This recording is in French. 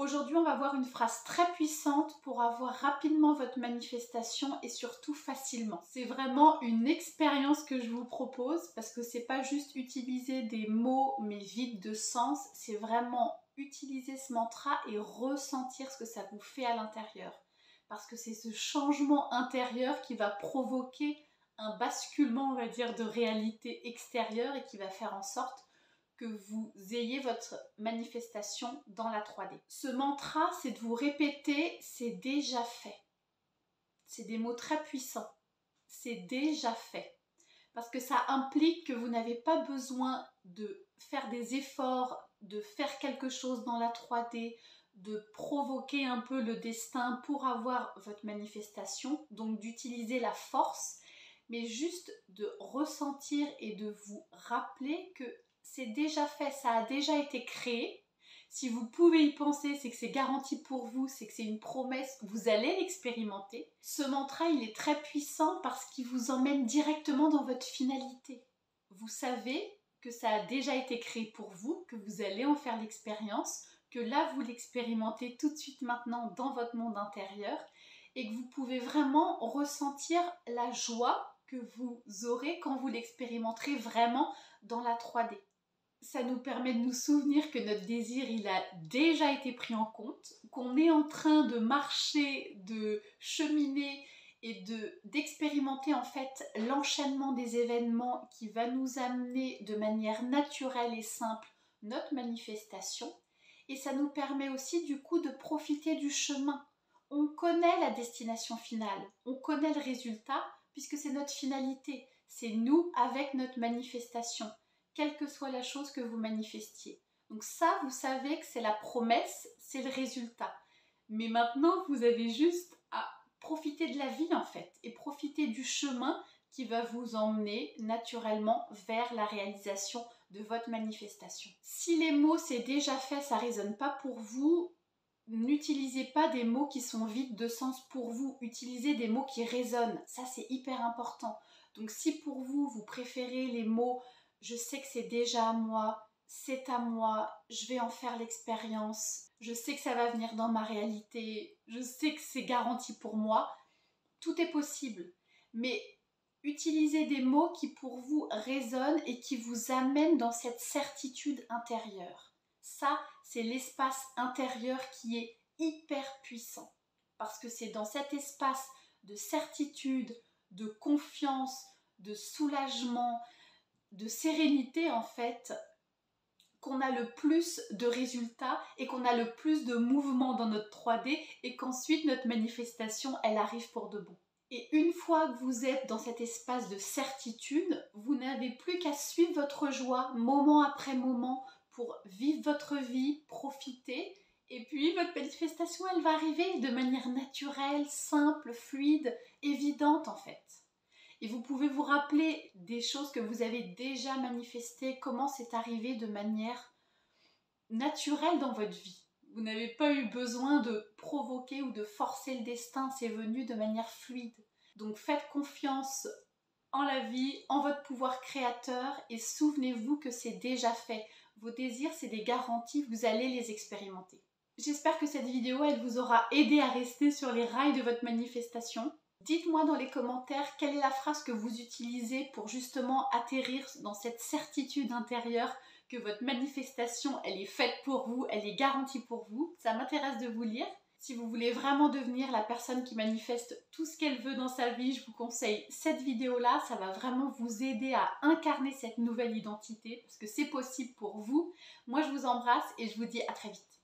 Aujourd'hui, on va voir une phrase très puissante pour avoir rapidement votre manifestation et surtout facilement. C'est vraiment une expérience que je vous propose parce que c'est pas juste utiliser des mots mais vides de sens, c'est vraiment utiliser ce mantra et ressentir ce que ça vous fait à l'intérieur. Parce que c'est ce changement intérieur qui va provoquer un basculement, on va dire, de réalité extérieure et qui va faire en sorte que vous ayez votre manifestation dans la 3D. Ce mantra, c'est de vous répéter « c'est déjà fait ». C'est des mots très puissants. C'est déjà fait. Parce que ça implique que vous n'avez pas besoin de faire des efforts, de faire quelque chose dans la 3D, de provoquer un peu le destin pour avoir votre manifestation, donc d'utiliser la force, mais juste de ressentir et de vous rappeler que c'est déjà fait, ça a déjà été créé. Si vous pouvez y penser, c'est que c'est garanti pour vous, c'est que c'est une promesse, vous allez l'expérimenter. Ce mantra, il est très puissant parce qu'il vous emmène directement dans votre finalité. Vous savez que ça a déjà été créé pour vous, que vous allez en faire l'expérience, que là, vous l'expérimentez tout de suite maintenant dans votre monde intérieur et que vous pouvez vraiment ressentir la joie que vous aurez quand vous l'expérimenterez vraiment dans la 3D. Ça nous permet de nous souvenir que notre désir, il a déjà été pris en compte, qu'on est en train de marcher, de cheminer et d'expérimenter en fait l'enchaînement des événements qui va nous amener de manière naturelle et simple notre manifestation. Et ça nous permet aussi du coup de profiter du chemin. On connaît la destination finale, on connaît le résultat puisque c'est notre finalité, c'est nous avec notre manifestation. Quelle que soit la chose que vous manifestiez. Donc ça, vous savez que c'est la promesse, c'est le résultat. Mais maintenant, vous avez juste à profiter de la vie en fait et profiter du chemin qui va vous emmener naturellement vers la réalisation de votre manifestation. Si les mots « c'est déjà fait », ça ne résonne pas pour vous, n'utilisez pas des mots qui sont vides de sens pour vous. Utilisez des mots qui résonnent. Ça, c'est hyper important. Donc si pour vous, vous préférez les mots je sais que c'est déjà à moi, c'est à moi, je vais en faire l'expérience, je sais que ça va venir dans ma réalité, je sais que c'est garanti pour moi, tout est possible. Mais utilisez des mots qui pour vous résonnent et qui vous amènent dans cette certitude intérieure. Ça, c'est l'espace intérieur qui est hyper puissant. Parce que c'est dans cet espace de certitude, de confiance, de soulagement, de sérénité en fait, qu'on a le plus de résultats et qu'on a le plus de mouvements dans notre 3D et qu'ensuite notre manifestation, elle arrive pour de bon. Et une fois que vous êtes dans cet espace de certitude, vous n'avez plus qu'à suivre votre joie moment après moment pour vivre votre vie, profiter. Et puis votre manifestation, elle va arriver de manière naturelle, simple, fluide, évidente en fait. Et vous pouvez vous rappeler des choses que vous avez déjà manifestées, comment c'est arrivé de manière naturelle dans votre vie. Vous n'avez pas eu besoin de provoquer ou de forcer le destin, c'est venu de manière fluide. Donc faites confiance en la vie, en votre pouvoir créateur et souvenez-vous que c'est déjà fait. Vos désirs, c'est des garanties, vous allez les expérimenter. J'espère que cette vidéo, elle vous aura aidé à rester sur les rails de votre manifestation. Dites-moi dans les commentaires quelle est la phrase que vous utilisez pour justement atterrir dans cette certitude intérieure que votre manifestation, elle est faite pour vous, elle est garantie pour vous. Ça m'intéresse de vous lire. Si vous voulez vraiment devenir la personne qui manifeste tout ce qu'elle veut dans sa vie, je vous conseille cette vidéo-là. Ça va vraiment vous aider à incarner cette nouvelle identité parce que c'est possible pour vous. Moi, je vous embrasse et je vous dis à très vite.